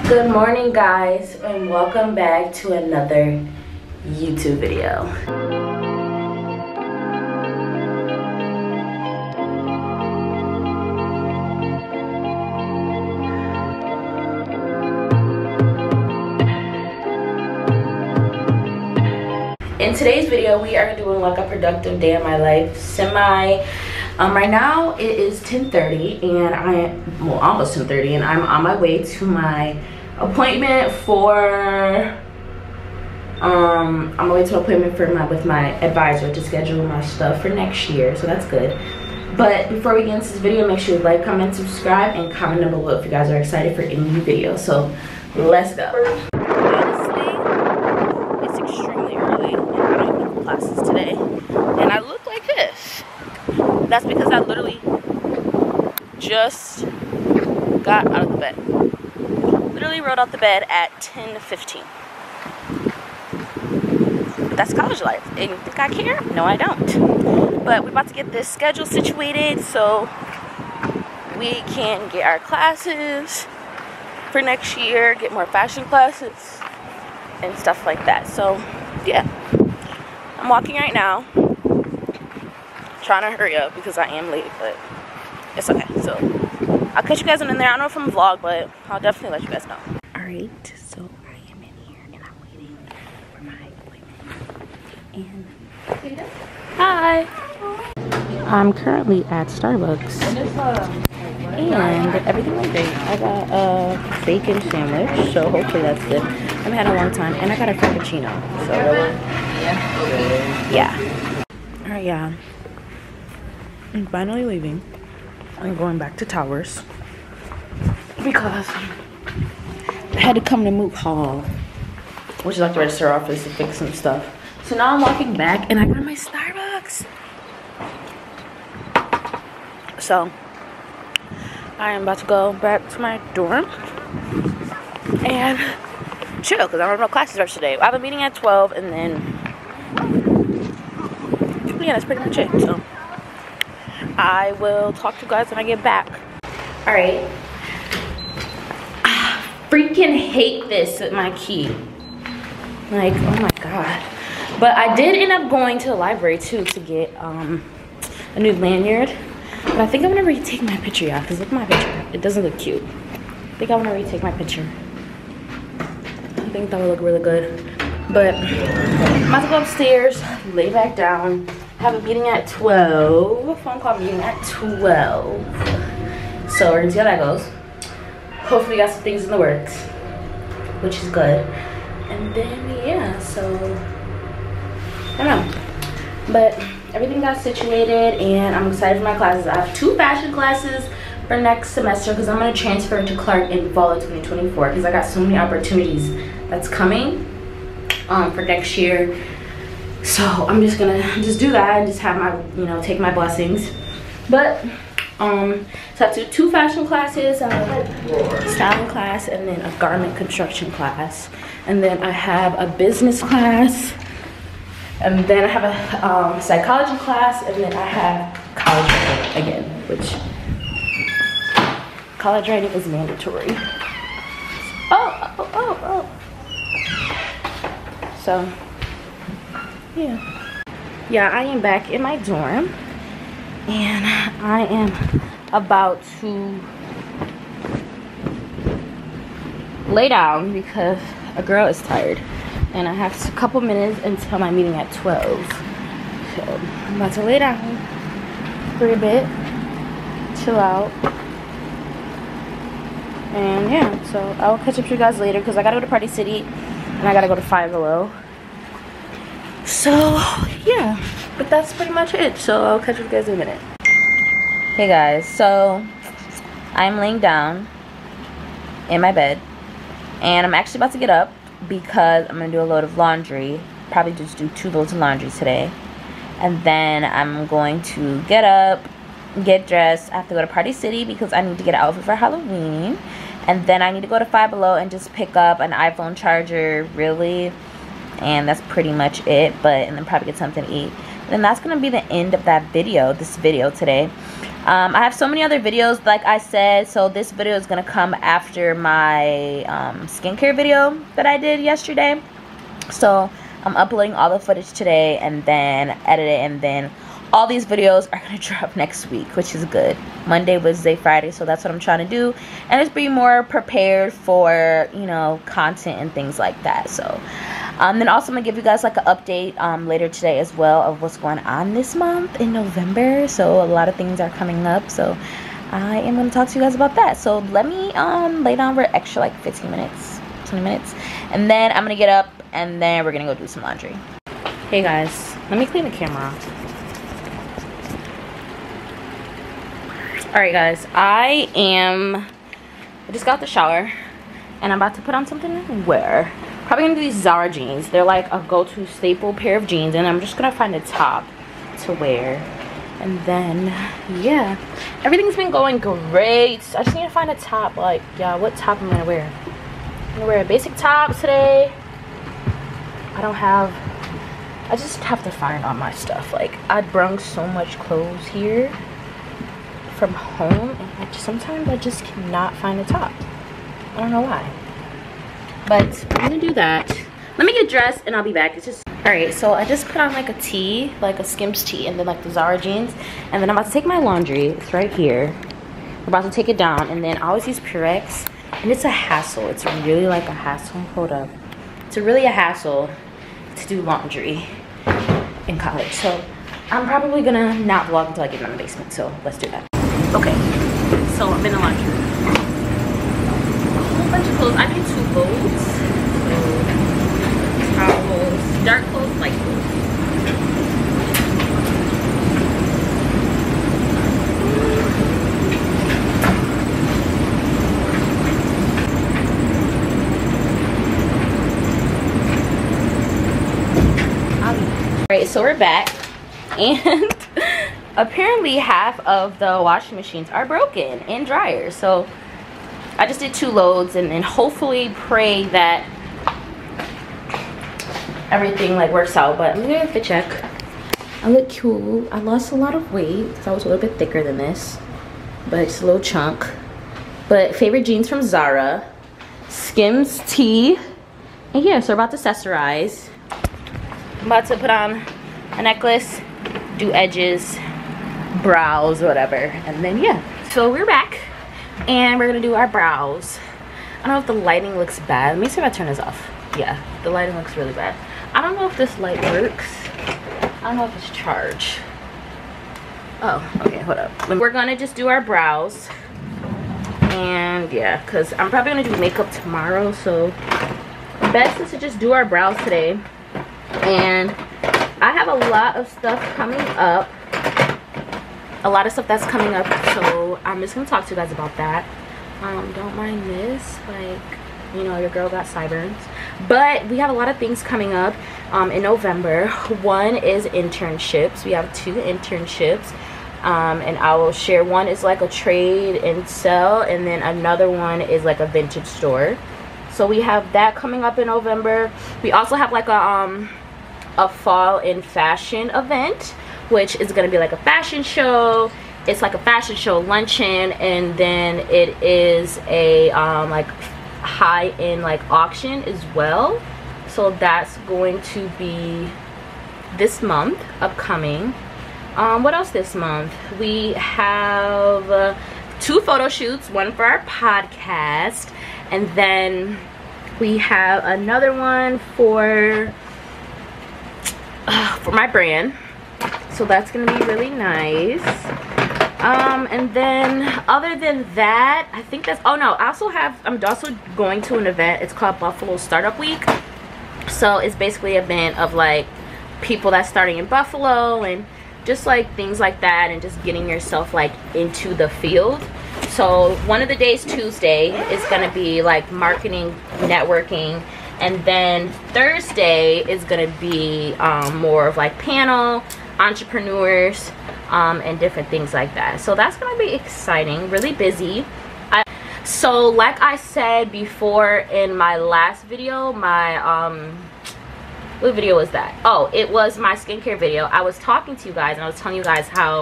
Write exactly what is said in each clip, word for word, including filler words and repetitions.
Good morning, guys, and welcome back to another YouTube video. In today's video, we are doing like a productive day in my life, semi. Um, right now it is ten thirty, and I am well almost ten thirty, and I'm on my way to my appointment for. Um, I'm on my way to an appointment for my with my advisor to schedule my stuff for next year, so that's good. But before we get into this video, make sure you like, comment, subscribe, and comment down below if you guys are excited for any new videos. So let's go. Today, and I look like this. That's because I literally just got out of the bed. Literally rolled out the bed at ten fifteen. But that's college life. And you think I care? No, I don't. But we're about to get this schedule situated so we can get our classes for next year, get more fashion classes and stuff like that. So yeah, I'm walking right now, trying to hurry up because I am late, but it's okay. So I'll catch you guys in there. I don't know if I'm a vlog, but I'll definitely let you guys know. All right, so I am in here and I'm waiting for my appointment. And hi, I'm currently at Starbucks, and everything went great. I got a bacon sandwich, so hopefully that's good. I've had a long time, and I got a frappuccino. So yeah. All right, yeah. I'm finally leaving. I'm going back to Towers because I had to come to Moot Hall, which is like the register office, to fix some stuff. So now I'm walking back, and I got my Starbucks. So I am about to go back to my dorm and chill because I don't have no classes the rest of the day. I have a meeting at twelve, and then yeah, that's pretty much it. So I will talk to you guys when I get back. All right. I freaking hate this with my key. Like, oh my god. But I did end up going to the library too to get um a new lanyard. But I think I'm gonna retake my picture, y'all, because look at my picture. It doesn't look cute. I think I'm gonna retake my picture. I think that would look really good. But I'm about to go upstairs, lay back down. Have a meeting at twelve. A phone call meeting at twelve. So we're gonna see how that goes. Hopefully we got some things in the works, which is good. And then yeah, so I don't know. But everything got situated, and I'm excited for my classes. I have two fashion classes for next semester because I'm going to transfer to Clark in fall of twenty twenty-four because I got so many opportunities that's coming um, for next year. So I'm just going to just do that and just have my, you know, take my blessings. But, um, so I have two fashion classes, a styling class, and then a garment construction class. And then I have a business class. And then I have a um, psychology class, and then I have college writing again, which college writing is mandatory. Oh, oh, oh, oh. So, yeah. Yeah, I am back in my dorm, and I am about to lay down because a girl is tired. And I have a couple minutes until my meeting at twelve. So I'm about to lay down for a bit, chill out. And yeah, so I will catch up with you guys later because I gotta go to Party City and I gotta go to Five Below. So yeah, but that's pretty much it. So I'll catch up with you guys in a minute. Hey guys, so I'm laying down in my bed and I'm actually about to get up because I'm gonna do a load of laundry. Probably just do two loads of laundry today. And then I'm going to get up, get dressed. I have to go to Party City because I need to get an outfit for Halloween. And then I need to go to Five Below and just pick up an iPhone charger, really. And that's pretty much it. But, and then probably get something to eat. And that's gonna be the end of that video, this video today. Um, I have so many other videos, like I said, so this video is going to come after my um, skincare video that I did yesterday. So I'm uploading all the footage today and then edit it, and then all these videos are going to drop next week, which is good. Monday, Wednesday, Friday, so that's what I'm trying to do. And just be more prepared for, you know, content and things like that. So um, then also I'm going to give you guys like an update um, later today as well of what's going on this month in November. So a lot of things are coming up. So I am going to talk to you guys about that. So let me um, lay down for extra like fifteen minutes, twenty minutes. And then I'm going to get up and then we're going to go do some laundry. Hey guys, let me clean the camera off. Alright guys, I am, I just got the shower and I'm about to put on something to wear. Probably gonna do these Zara jeans. They're like a go-to staple pair of jeans, and I'm just gonna find a top to wear. And then, yeah, everything's been going great. I just need to find a top, like, yeah, what top am I gonna wear? I'm gonna wear a basic top today. I don't have, I just have to find all my stuff. Like, I brung so much clothes here from home, and I just, sometimes I just cannot find a top. I don't know why, but I'm gonna do that. Let me get dressed and I'll be back. It's just all right. So I just put on like a tee, like a Skims tee, and then like the Zara jeans, and then I'm about to take my laundry. It's right here. I'm about to take it down, and then I always use Purex, and it's a hassle. It's really like a hassle. Hold up. It's really a hassle to do laundry in college. So I'm probably gonna not vlog until I get in the basement. So let's do that. Okay, so I'm in the laundry room. A whole bunch of clothes. I need two loads. So, towels, dark clothes, light clothes. Alright, so we're back, and apparently half of the washing machines are broken in dryers. So I just did two loads, and then hopefully pray that everything like works out. But I'm gonna fit check. I look cool. I lost a lot of weight because I was a little bit thicker than this, but it's a little chunk. But favorite jeans from Zara, Skims tee, and yeah, so we're about to accessorize. I'm about to put on a necklace, do edges, brows, whatever, and then yeah, so we're back and we're gonna do our brows. I don't know if the lighting looks bad. Let me see if I turn this off. Yeah, the lighting looks really bad. I don't know if this light works. I don't know if it's charged. Oh, okay, hold up. We're gonna just do our brows, and yeah, because I'm probably gonna do makeup tomorrow, so the best is to just do our brows today. And I have a lot of stuff coming up, a lot of stuff that's coming up, so I'm just gonna talk to you guys about that. Um don't mind this, like, you know, your girl got sideburns, but we have a lot of things coming up um in November. One is internships. We have two internships, um and I will share. One is like a trade and sell, and then another one is like a vintage store. So we have that coming up in November. We also have like a um a fall in fashion event, which is going to be like a fashion show. It's like a fashion show luncheon, and then it is a um like high-end like auction as well. So that's going to be this month, upcoming. Um what else this month? We have uh, two photo shoots, one for our podcast, and then we have another one for uh, for my brand. So that's gonna be really nice. Um and then other than that, I think that's, oh no, I also have, I'm also going to an event. It's called Buffalo Startup Week. So it's basically an event of like people that's starting in Buffalo, and just like things like that, and just getting yourself like into the field. So one of the days, Tuesday, is gonna be like marketing, networking, and then Thursday is gonna be um, more of like panel, entrepreneurs, um, and different things like that. So that's gonna be exciting, really busy. I, so like I said before in my last video, my um, what video was that? Oh, it was my skincare video. I was talking to you guys and I was telling you guys how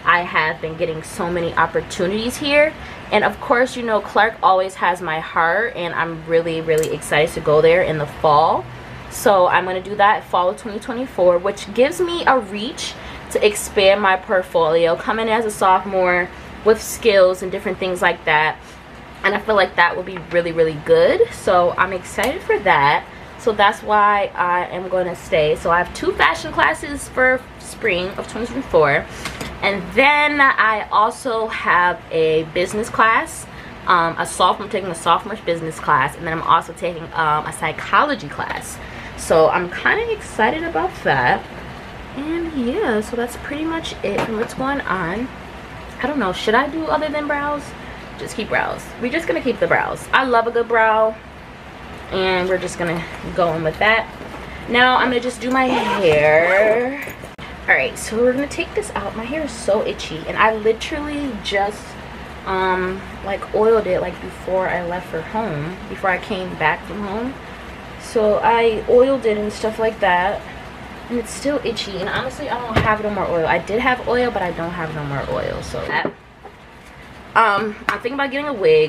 I have been getting so many opportunities here. And of course, you know, Clark always has my heart, and I'm really, really excited to go there in the fall. So I'm going to do that fall of twenty twenty-four, which gives me a reach to expand my portfolio, come in as a sophomore with skills and different things like that. And I feel like that will be really, really good. So I'm excited for that. So that's why I am going to stay. So I have two fashion classes for spring of twenty twenty-four. And then I also have a business class. Um, a sophomore, I'm taking a sophomore business class. And then I'm also taking um, a psychology class. So I'm kind of excited about that. And yeah, so that's pretty much it from what's going on. I don't know, should I do other than brows? Just keep brows. We're just gonna keep the brows. I love a good brow, and we're just gonna go in with that. Now I'm gonna just do my hair. All right, so we're gonna take this out. My hair is so itchy, and I literally just um like oiled it like before I left for home, before I came back from home. So I oiled it and stuff like that, and it's still itchy. And honestly, I don't have no more oil. I did have oil, but I don't have no more oil. So that, um, I'm thinking about getting a wig.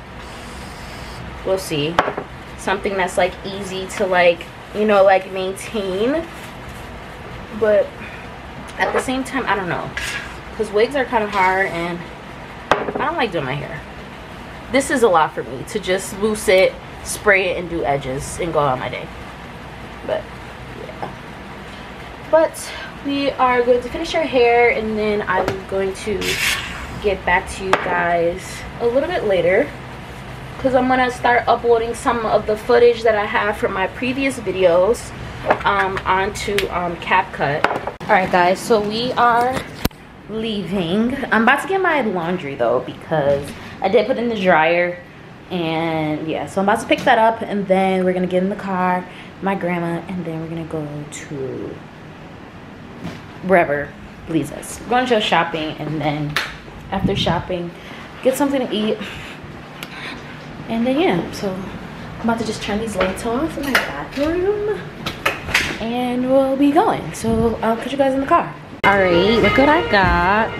We'll see. Something that's like easy to like, you know, like maintain. But at the same time, I don't know, because wigs are kind of hard, and I don't like doing my hair. This is a lot for me to just loose it, spray it, and do edges and go on my day. But yeah, but we are going to finish our hair, and then I'm going to get back to you guys a little bit later, because I'm gonna start uploading some of the footage that I have from my previous videos um onto um CapCut. All right guys, so we are leaving. I'm about to get my laundry though, because I did put it in the dryer. And yeah, so I'm about to pick that up, and then we're gonna get in the car, my grandma, and then we're gonna go to wherever leads us. We're going to go shopping, and then after shopping, get something to eat. And then yeah, so I'm about to just turn these lights off in my bathroom, and we'll be going. So I'll catch you guys in the car. All right, look what I got.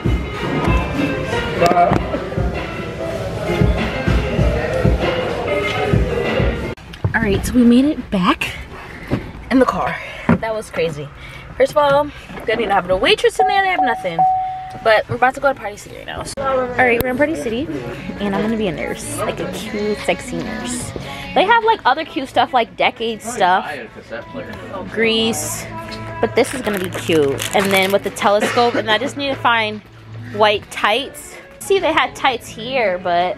All right, so we made it back in the car. That was crazy. First of all, they didn't have no waitress in there. They have nothing. But we're about to go to Party City right now. So, all right, we're in Party City, and I'm gonna be a nurse, like a cute, sexy nurse. They have like other cute stuff, like Decade stuff, Grease, but this is gonna be cute. And then with the telescope, and I just need to find white tights. See, they had tights here, but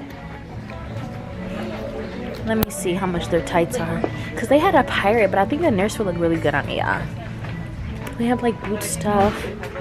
let me see how much their tights are, because they had a pirate, but I think the nurse would look really good on me. Yeah, they have like boot stuff.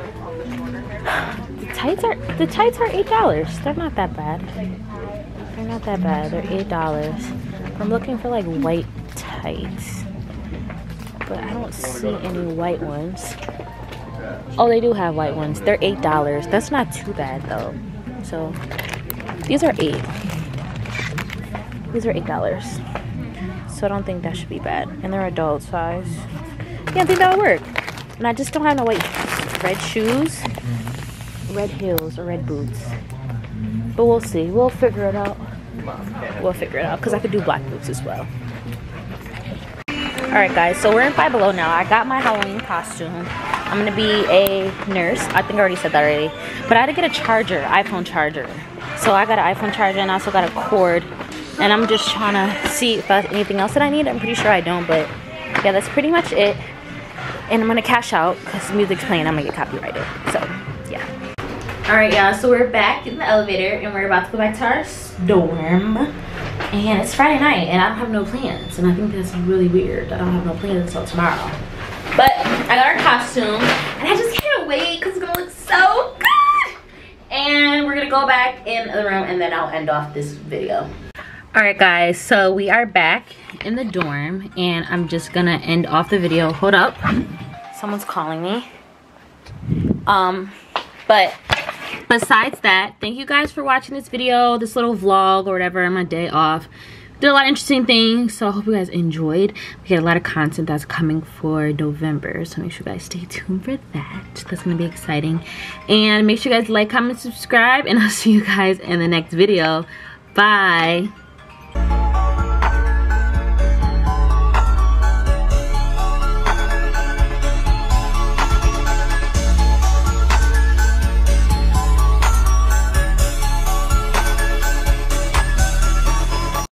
The tights are the tights are eight dollars. They're not that bad. They're not that bad. They're eight dollars. I'm looking for like white tights, but I don't see any white ones. Oh, they do have white ones. They're eight dollars. That's not too bad though. So these are eight. These are eight dollars. So I don't think that should be bad. And they're adult size. Yeah, I think that'll work. And I just don't have no white red shoes, red heels, or red boots. But we'll see. We'll figure it out. We'll figure it out, because I could do black boots as well. Alright guys, so we're in Five Below now. I got my Halloween costume. I'm going to be a nurse. I think I already said that already. But I had to get a charger, iPhone charger. So I got an iPhone charger, and I also got a cord. And I'm just trying to see if there's anything else that I need. I'm pretty sure I don't, but yeah, that's pretty much it. And I'm going to cash out, because the music's playing. I'm going to get copyrighted. So, yeah. Alright, y'all. So we're back in the elevator, and we're about to go back to our dorm. And it's Friday night, and I don't have no plans. And I think that's really weird. I don't have no plans until tomorrow. But I got our costume, and I just can't wait, because it's going to look so good. And we're going to go back in the room, and then I'll end off this video. Alright guys, so we are back in the dorm, and I'm just gonna end off the video. Hold up, someone's calling me. Um, but besides that, thank you guys for watching this video, this little vlog or whatever on my day off. did a lot of interesting things, so I hope you guys enjoyed. We get a lot of content that's coming for November, so make sure you guys stay tuned for that. That's gonna be exciting. And make sure you guys like, comment, subscribe, and I'll see you guys in the next video. Bye.